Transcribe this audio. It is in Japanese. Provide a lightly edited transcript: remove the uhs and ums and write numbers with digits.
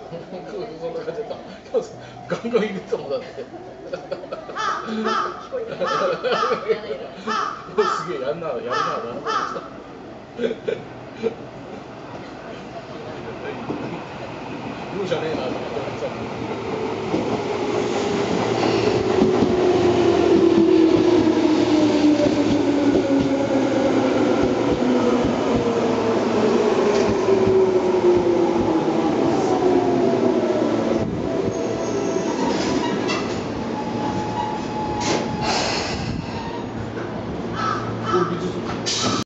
そんな感じだった。ガンガン入れてたもんだって。 聞こえてる。 すげえやんな、やるな、容赦ねえなと思って。